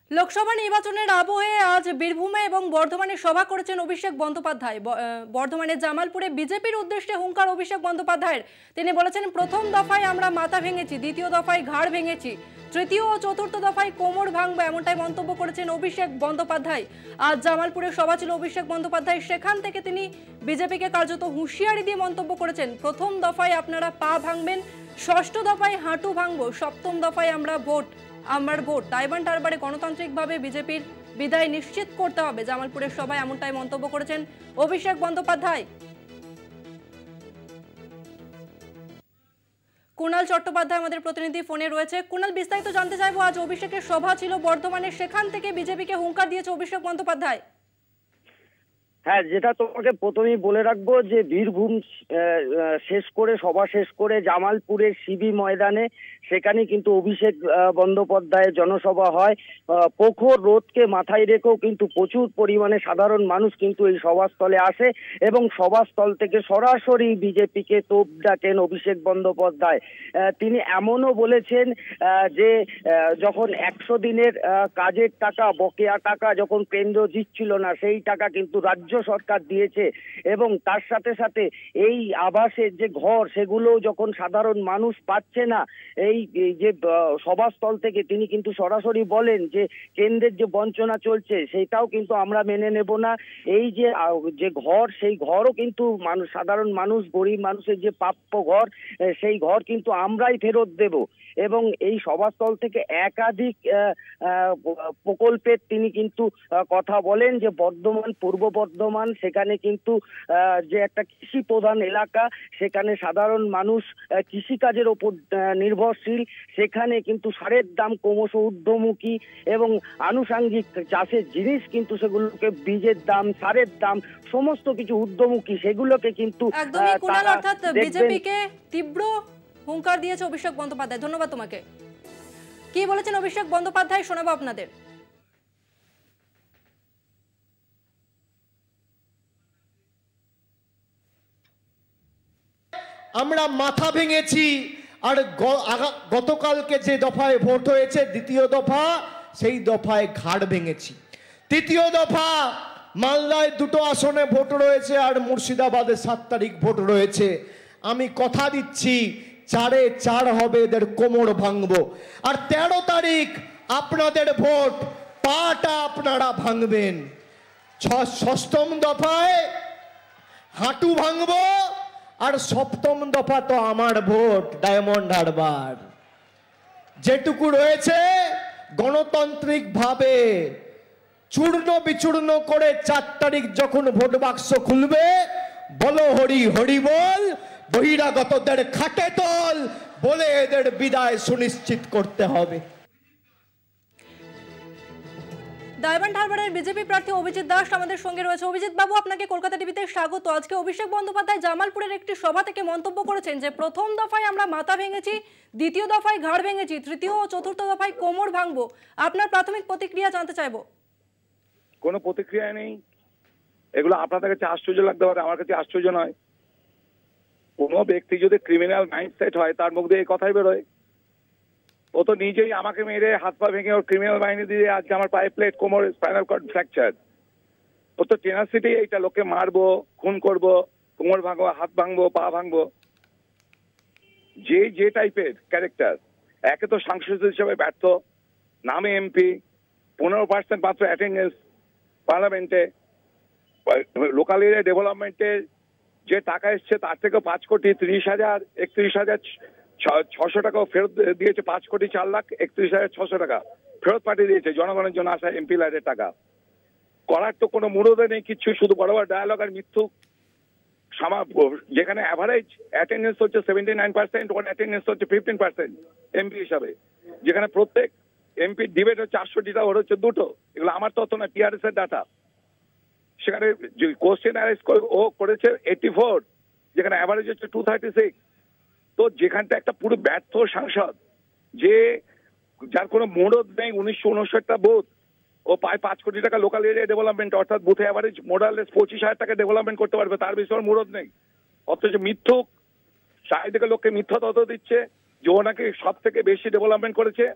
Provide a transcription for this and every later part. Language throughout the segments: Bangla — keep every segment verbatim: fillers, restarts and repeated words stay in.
লোকসভা নির্বাচনের আবহে আজ বীরভূমে এবং বর্ধমানে সভা করেছেন অভিষেক বন্দ্যোপাধ্যায়। বর্ধমানের জামালপুরে বিজেপির উদ্দেশ্যে হুঙ্কার অভিষেক বন্দ্যোপাধ্যায়ের। তিনি বলেছেন, প্রথম দফায় আমরা মাথা ভেঙেছি, দ্বিতীয় দফায় ঘাড় ভেঙেছি, তৃতীয় ও চতুর্থ দফায় কোমর ভাঙবো, এমনটাই মন্তব্য করেছেন অভিষেক বন্দ্যোপাধ্যায়। আজ জামালপুরে সভা ছিল অভিষেক বন্দ্যোপাধ্যায়, সেখান থেকে তিনি বিজেপিকে কার্যত হুঁশিয়ারি দিয়ে মন্তব্য করেছেন, প্রথম দফায় আপনারা পা ভাঙবেন, ষষ্ঠ দফায় হাঁটু ভাঙবো, সপ্তম দফায় আমরা ভোট আমার ভোট। ডায়মন্ড হারবারে গণতান্ত্রিকভাবে বিজেপির বিদায় নিশ্চিত করতে হবে, জামালপুরের সভায় এমনটাই মন্তব্য করেছেন অভিষেক বন্দ্যোপাধ্যায়। কুণাল চট্টোপাধ্যায় আমাদের প্রতিনিধি ফোনে রয়েছে। কুণাল, বিস্তারিত জানতে চাইবো, আজ অভিষেকের সভা ছিল বর্ধমানে, সেখান থেকে বিজেপিকে হুঙ্কার দিয়েছে অভিষেক বন্দ্যোপাধ্যায়। হ্যাঁ, যেটা তোমাকে প্রথমেই বলে রাখবো যে বীরভূম শেষ করে সভা শেষ করে জামালপুরের শিবি ময়দানে সেখানে কিন্তু অভিষেক বন্দ্যোপাধ্যায়ের জনসভা হয়। প্রখর রোদকে মাথায় রেখেও কিন্তু প্রচুর পরিমাণে সাধারণ মানুষ কিন্তু এই সভাস্থলে আসে এবং সভাস্থল থেকে সরাসরি বিজেপিকে তোপ ডাকেন অভিষেক বন্দ্যোপাধ্যায়। তিনি এমনও বলেছেন যে যখন একশো দিনের কাজের টাকা, বকেয়া টাকা যখন কেন্দ্র দিচ্ছিল না, সেই টাকা কিন্তু রাজ্য সরকার দিয়েছে এবং তার সাথে সাথে এই আবাসের যে ঘর সেগুলো যখন সাধারণ মানুষ পাচ্ছে না, এই যে সভাস্থল থেকে তিনি কিন্তু সরাসরি বলেন যে কেন্দ্রের যে বঞ্চনা চলছে সেটাও কিন্তু আমরা মেনে নেব না। এই যে যে ঘর, সেই ঘরও কিন্তু মানুষ, সাধারণ মানুষ, গরিব মানুষের যে প্রাপ্য ঘর, সেই ঘর কিন্তু আমরাই ফেরত দেব। এবং এই সভাস্থল থেকে একাধিক প্রকল্পের তিনি কিন্তু কথা বলেন যে বর্ধমান, পূর্ব বর্ধমান, সেখানে কিন্তু যে একটা কৃষি প্রধান এলাকা, সেখানে সাধারণ মানুষ কৃষিকাজের ওপর নির্ভরশীল, সেখানে কিন্তু সারের দাম ক্রমশ ঊর্ধ্বমুখী এবং আনুষাঙ্গিক চাষের জিনিস কিন্তু সেগুলোকে, বীজের দাম, সারের দাম, সমস্ত কিছু ঊর্ধ্বমুখী, সেগুলোকে কিন্তু বিজেপিকে তীব্র হুঙ্কার দিয়েছে অভিষেক বন্দ্যোপাধ্যায়। ধন্যবাদ তোমাকে। কি বলেছেন অভিষেক বন্দ্যোপাধ্যায় শোনাবো আপনাদের। আমরা মাথা ভেঙেছি, আর গতকালকে যে দফায় ভোট হয়েছে দ্বিতীয় দফা, সেই দফায় ঘাড় ভেঙেছি। তৃতীয় দফা মালদায় দুটো আসনে ভোট রয়েছে আর মুর্শিদাবাদে সাত তারিখ ভোট রয়েছে। আমি কথা দিচ্ছি চারে চার হবে, এদের কোমর ভাঙবো। আর তেরো তারিখ আপনাদের ভোট, পাটা আপনারা ভাঙবেন। ষষ্ঠম দফায় হাঁটু ভাঙবো, আর সপ্তম দফা তো আমার ভোট, ডায়মন্ড হারবার। যেটুকু রয়েছে গণতান্ত্রিক ভাবে চূর্ণ বিচূর্ণ করে চার তারিখ যখন ভোট বাক্স খুলবে, বলো হরি হরি বল, বহিরাগতদের খাটে তল বলে এদের বিদায় সুনিশ্চিত করতে হবে। ডায়মন্ড হারবারের বিজেপি প্রার্থী অভিজিৎ দাস আমাদের সঙ্গে রয়েছে। অভিজিৎ বাবু, আপনাকে কলকাতা টিভিতে স্বাগত। আজকে অভিষেক বন্দ্যোপাধ্যায় জামালপুরের একটি সভা থেকে মন্তব্য করেছেন যে প্রথম দফায় আমরা মাথা ভেঙেছি, দ্বিতীয় দফায় ঘাড় ভেঙেছি, তৃতীয় ও চতুর্থ দফায় কোমর ভাঙবো। আপনার প্রাথমিক প্রতিক্রিয়া জানতে চাইবো। কোনো প্রতিক্রিয়া নেই। এগুলো আপনাদের কাছে আশ্চর্য লাগতে পারে, আমার কাছে আশ্চর্য নয়। কোনো ব্যক্তি যদি ক্রিমিনাল মাইন্ডসেট হয় তার মুখ দিয়ে এই কথাই বেরোয়। ও তো নিজেই আমাকে মেরে হাত পা ভেঙে ওর ক্রিমিনাল বাহিনী দিয়ে আজকে আমার পায়ে প্লেট, কোমর, স্পাইনাল কর্ড ফ্র্যাকচার। ও তো টেনাসিটি, এইটা লোককে মারবো, খুন করবো, কোমর ভাঙবো, হাত ভাঙবো, পা ভাঙবো, যে যে টাইপের ক্যারেক্টার। একে তো সাংসদ হিসেবে ব্যর্থ, নামে এমপি, পনেরো পার্সেন্ট মাত্র অ্যাটেন্ডেন্স পার্লামেন্টে, লোকাল এরিয়া ডেভেলপমেন্টে যে টাকা এসছে তার থেকে পাঁচ কোটি তিরিশ হাজার একত্রিশ হাজার ছশো টাকাও ফেরত দিয়েছে। পাঁচ কোটি চার লাখ একত্রিশ হাজার ছশো টাকা ফেরত পাঠিয়ে দিয়েছে জনগণের জন্য আসা এমপি লাইটের টাকা। করার তো কোনো মুরদে নেই কিচ্ছু, শুধু বড় বড় ডায়ালগ আর মিথ্যুক। যেখানে অ্যাভারেজ অ্যাটেন্ডেন্স হচ্ছে সেভেন্টি নাইন পার্সেন্ট, ওর অ্যাটেন্ডেন্স হচ্ছে ফিফটিন পার্সেন্ট এমপি হিসাবে। যেখানে প্রত্যেক এমপি ডিবেট হচ্ছে আটষট্টিটা, ওর হচ্ছে দুটো। এগুলো আমার তথ্য না, টিআরএস এর ডাটা। সেখানে কোশ্চেন অ্যারেস্ট ও করেছে এইটি ফোর, যেখানে অ্যাভারেজ হচ্ছে টু থার্টি সিক্স। তো যেখানটা একটা পুরো ব্যর্থ সাংসদ, যে যার কোনো মোড়দ নেই, উনিশশো উনষাটটা বুথ, ও পায় পাঁচ কোটি টাকা লোকাল এরিয়া ডেভেলপমেন্ট, অর্থাৎ বুথে অ্যাভারেজ মোডালেস পঁচিশ হাজার টাকা ডেভেলপমেন্ট করতে পারবে, তার বেশি ওর মোড়দ নেই। অথচ মিথ্যুক চারিদিকে লোককে মিথ্যা তথ্য দিচ্ছে যে ও নাকি সব থেকে বেশি ডেভেলপমেন্ট করেছে।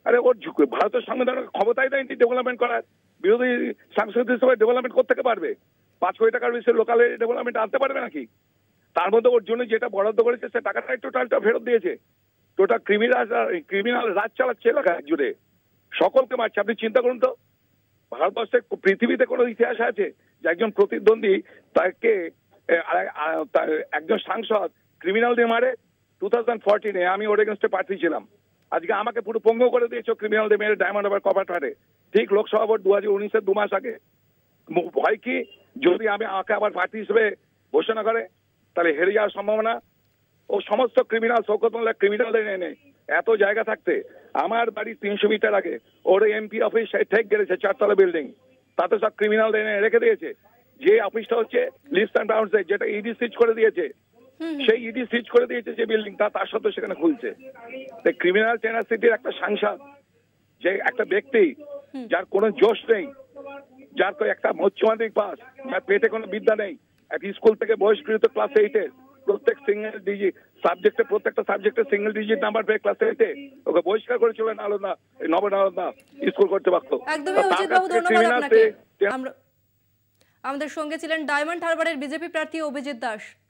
আরে ওর ঝুঁকে ভারতের সংবিধানের ক্ষমতাই নেই ডেভেলপমেন্ট করার। বিরোধী সাংস্কৃতিক সভায় ডেভেলপমেন্ট করতে পারবে? পাঁচ কোটি টাকার বেশি লোকালে ডেভেলপমেন্ট আনতে পারবে নাকি? তার মধ্যে ওর জন্য যেটা বরাদ্দ করেছে সে টাকাটাই টোটালটা ফেরত দিয়েছে। টোটাল ক্রিমিনাল ক্রিমিনাল রাজ চালাচ্ছে এলাকা জুড়ে, সকলকে মারছে। আপনি চিন্তা করুন তো, ভারতবর্ষে পৃথিবীতে কোনো ইতিহাস আছে যে একজন প্রতিদ্বন্দ্বী তাকে একজন সাংসদ ক্রিমিনাল দিয়ে মারে? টু থাউজেন্ড ফোরটিনে আমি ওর এগেনস্টে প্রার্থী ছিলাম, আজকে আমাকে পুরো পঙ্গু করে দিয়েছো ক্রিমিনাল দিয়ে মেরে ডায়মন্ড হারবার কভার ফাটে। ঠিক লোকসভা ভোট দু হাজার উনিশের দু মাস আগে। ভয় কি যদি আমি আমাকে আবার প্রার্থী হিসেবে ঘোষণা করে তাহলে হেরে যাওয়ার সম্ভাবনা। ও সমস্ত ক্রিমিনাল শওকত মোল্লা ক্রিমিনালদের এনে এত জায়গা থাকতে আমার বাড়ি তিনশো মিটার আগে ওর এমপি অফিস ঠেক গেড়েছে, চারতলা বিল্ডিং, তাতে সব ক্রিমিনাল এনে রেখে দিয়েছে। যে অফিসটা হচ্ছে লিস্ট অ্যান্ড বাউন্ডস যেটা ইডি সিজ করে দিয়েছে, সেই ইডি সিজ করে দিয়েছে যে বিল্ডিং তা তার সত্ত্বেও সেখানে খুলছে। ক্রিমিনাল টেনাসিটির একটা সাংসদ, যে একটা ব্যক্তি যার কোনো জোশ নেই, যার তো একটা উচ্চ মাধ্যমিক পাস, যার পেটে কোনো বিদ্যা নেই, এক স্কুল থেকে বহিষ্কৃত ক্লাস এইটে, প্রত্যেক সিঙ্গেল ডিজিট সাবজেক্টে প্রত্যেকটা সাবজেক্টে সিঙ্গেল ডিজিট নাম্বার পেয়ে ক্লাস এইটে ওকে বহিষ্কার করেছিল নালন্দা নবনালন্দা স্কুল করতে পারতো। একদমই উচিত বাবু, ধন্যবাদ আপনাকে। আমরা আমাদের সঙ্গে ছিলেন ডায়মন্ড হারবারের বিজেপি প্রার্থী অভিজিৎ দাস।